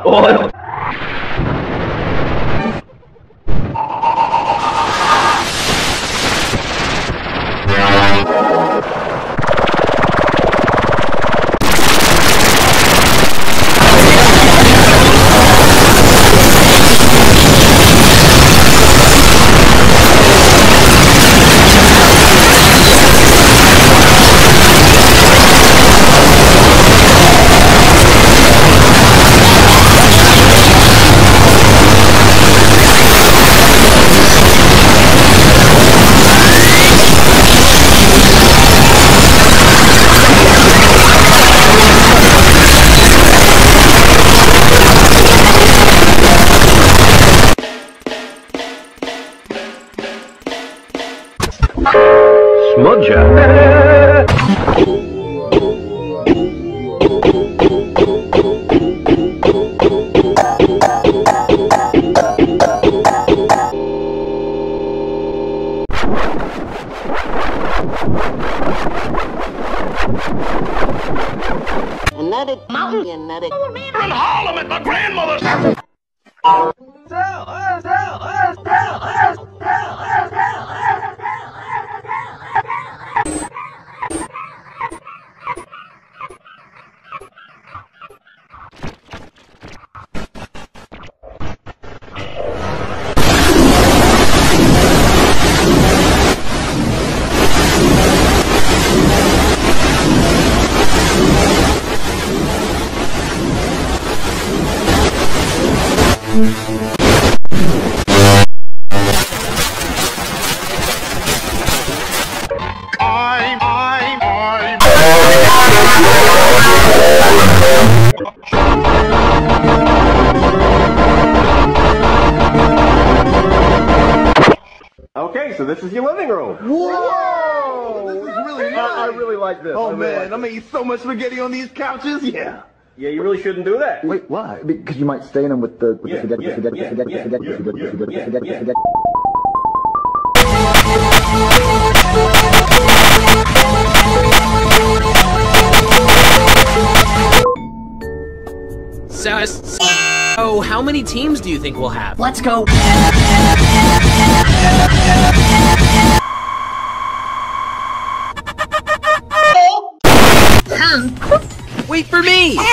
Oh. Smudger. Another mountain, another. Run Harlem at my grandmother's house. Okay, so this is your living room. Whoa! This is really nice. I really like this. Oh man, I'm gonna eat so much spaghetti on these couches. Yeah. Yeah, you really shouldn't do that. Wait, why? Because you might stain them with the spaghetti. So, how many teams do you think we'll have? Let's go. Wait for me!